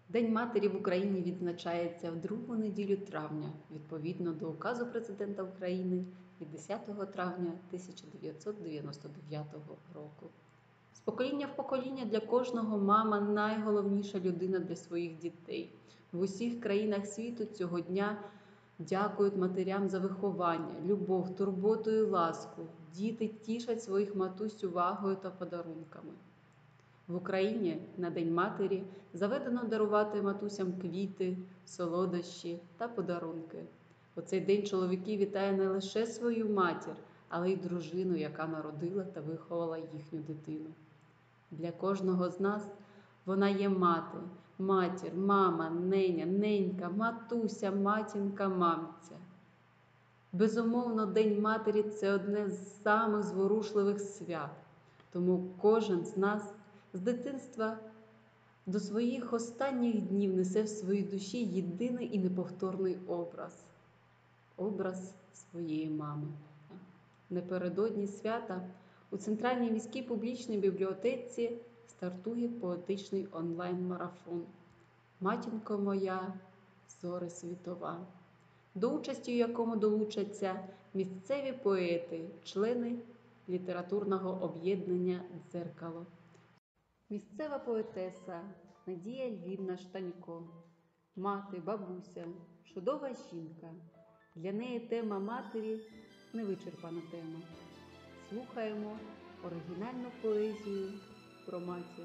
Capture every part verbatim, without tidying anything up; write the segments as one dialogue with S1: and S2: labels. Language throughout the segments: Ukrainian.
S1: День матері в Україні відзначається в другу неділю травня, відповідно до Указу Президента України від десятого травня тисяча дев'ятсот дев'яносто дев'ятого року. З покоління в покоління для кожного мама – найголовніша людина для своїх дітей. В усіх країнах світу цього дня дякують матерям за виховання, любов, турботу і ласку. Діти тішать своїх матусь увагою та подарунками. В Україні на День матері заведено дарувати матусям квіти, солодощі та подарунки. У цей день чоловіки вітає не лише свою матір, але й дружину, яка народила та виховала їхню дитину. Для кожного з нас вона є мати, матір, мама, неня, ненька, матуся, матінка, мамця. Безумовно, День матері – це одне з самих зворушливих свят, тому кожен з нас з дитинства до своїх останніх днів несе в своїй душі єдиний і неповторний образ – образ своєї мами. Напередодні свята у Центральній міській публічній бібліотеці стартує поетичний онлайн-марафон «Матінко моя, зоре світова», до участі у якому долучаться місцеві поети, члени літературного об'єднання «Дзеркало». Місцева поетеса Надія Львівна Штанько, мати, бабуся, чудова жінка. Для неї тема матері – невичерпана тема. Слухаємо оригінальну поезію про матір.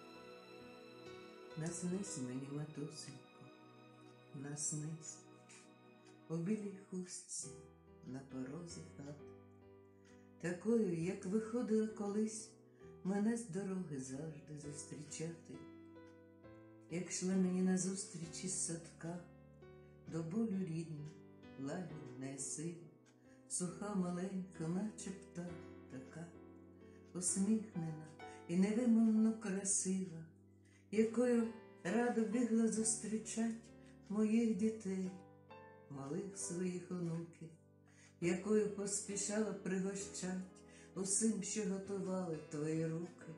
S2: Наснись мені, матусенько, наснись у білій хустці на порозі хати, такою, як виходила колись мене з дороги завжди зустрічати, як шли мені назустріч із садка, до болю рідна, лагідна і сива, суха маленька, наче птах така, усміхнена і невимовно красива, якою радо бігла зустрічать моїх дітей, малих своїх онуків, якою поспішала пригощать усім, що готували твої руки.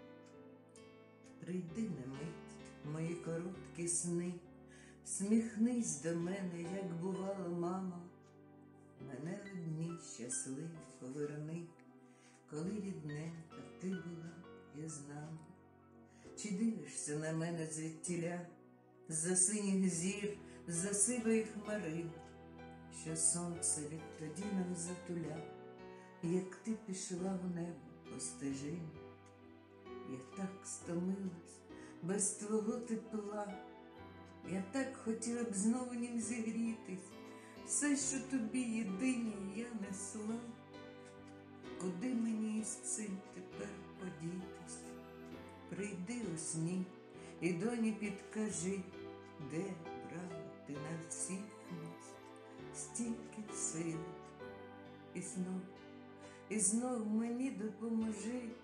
S2: Прийди на мить, мої короткі сни, сміхнись до мене, як бувала мама, мене в дні щасливі поверни, коли рідненька ти була і з нами. Чи дивишся на мене звідтіля, з-за синіх зір, з-за сивої хмари, що сонце відтоді нам затуля, як ти пішла в небо по стежині? Я так стомилась без твого тепла, я так хотіла б знову ним зігрітись, все, що тобі єдині я несла. Куди мені із цим тепер подітись? Прийди у сні і доні підкажи, де брала ти на всіх нас стільки сили. І знов, і знов мені допоможи,